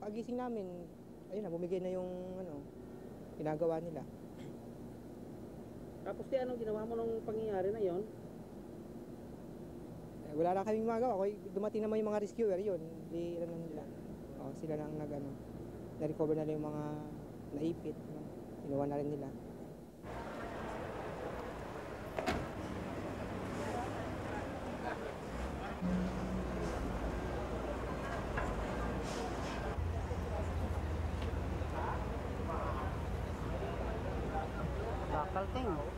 pagkagising namin, ayun na, bumigay na yung ano, ginagawa nila. Tapos anong ginawa mo nung pangyayari na yon? Wala na kaming magawa. Dumating naman yung mga rescuer yun. Di ano nila. Sila na ang na-recover na yung mga naipit. Inuwan na rin nila. Bakalting.